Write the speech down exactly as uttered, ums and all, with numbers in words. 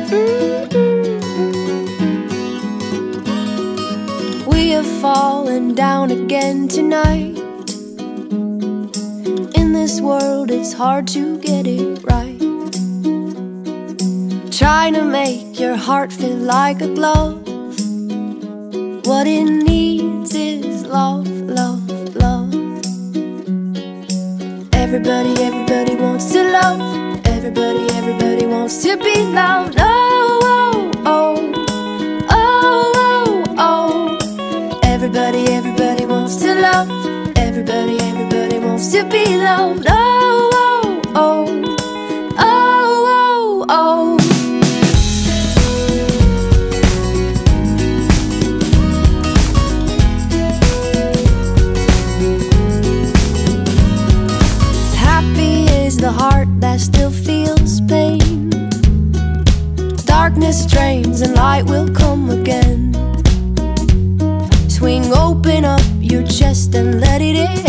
We are falling down again tonight. In this world it's hard to get it right. Trying to make your heart feel like a glove. What it needs is love, love, love. Everybody, everybody wants to love. Everybody, everybody wants to be loved. Oh, oh, oh, oh, oh, oh. Everybody, everybody wants to love. Everybody, everybody wants to be loved. Oh, oh, oh, oh, oh, oh. The heart that still feels pain. Darkness drains and light will come again. Swing open up your chest and let it in.